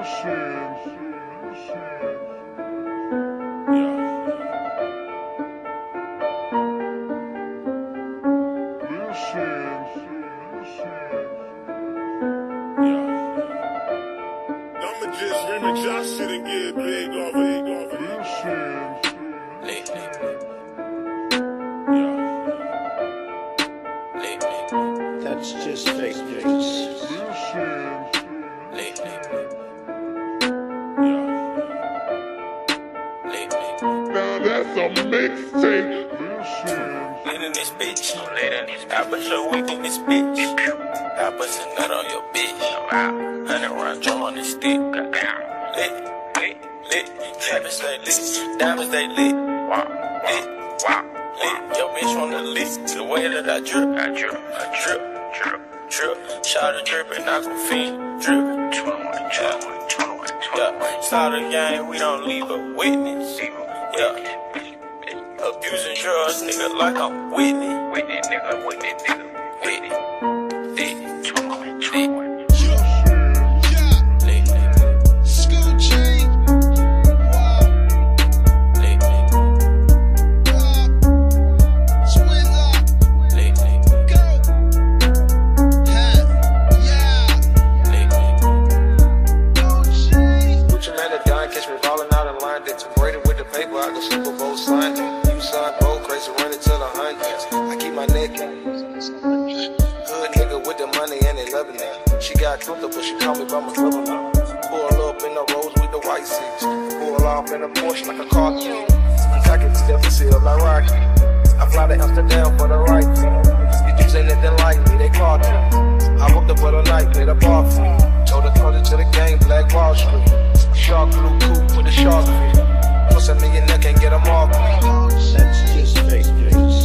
I'ma just remix y'all shit and get big off it. That's just fake news. Now that's a mixtape. Lit in this bitch, I put your whip in this bitch. I put a nut on your bitch. 100 round drum on this stick. Lit, trapping stay lit, diamonds they lit. Lit, your bitch wanna lit. The way that I drip. Shot a drip and I go fiend. Drip. Start a gang, we don't leave a witness. Abusing drugs, nigga, like I'm Whitney. I go Super Bowl Sunday. You son, bro, crazy running to the hundreds. I keep my neck in. Hood nigga with the money and they loving it. She got comfortable, she called me by my brother. Pull up in the Rolls with the white seats. Pull off in a Porsche like a car key. I get to deficit up like Rocky. I fly to Amsterdam for the right thing. These dudes ain't nothing like me, they called me. I woke up for the night, played a bar for me. Told the closer to the game, Black Wall Street. Shark blue coupe with the shark feet. Plus a millionaire can't get them off me. That's just fake news.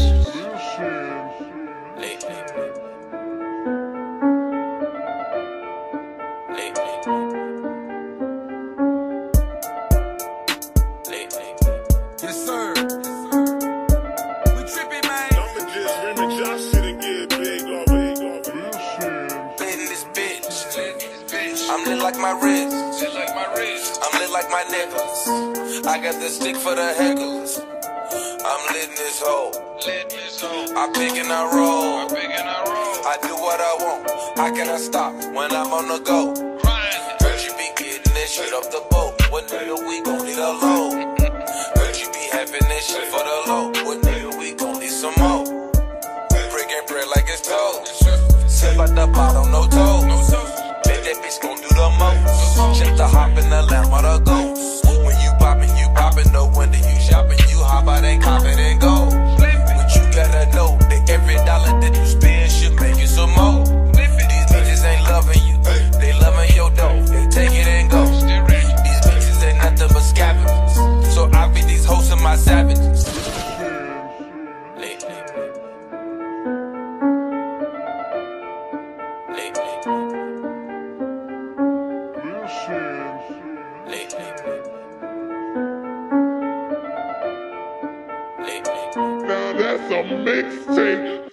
Yes, sir. We trippin', man. I'ma just remix y'all shit and get big off it. Lit in this bitch. I'm lit like my wrist. I'm lit like my necklace. I got the stick for the hecklers. I'm lit in this hole. I pick and I roll. I do what I want. How can I stop when I'm on the go? Heard you be getting this shit off the boat. What nigga, we gon' need a load. Heard you be having this shit for the low. What nigga, we gon' need some more. Breaking bread like it's told. Sip at the bottom, no toes. Bet that bitch gon' do the most. Check the hop in the lamp or the ghost. When you poppin', no wonder you shopping. You hop out and cop it and go. But you gotta know that every dollar that you spend should make you some more. These bitches ain't loving you, they loving your dough. They take it and go. These bitches ain't nothing but scavengers. So I be these hoes and my savages. Now that's a mixtape.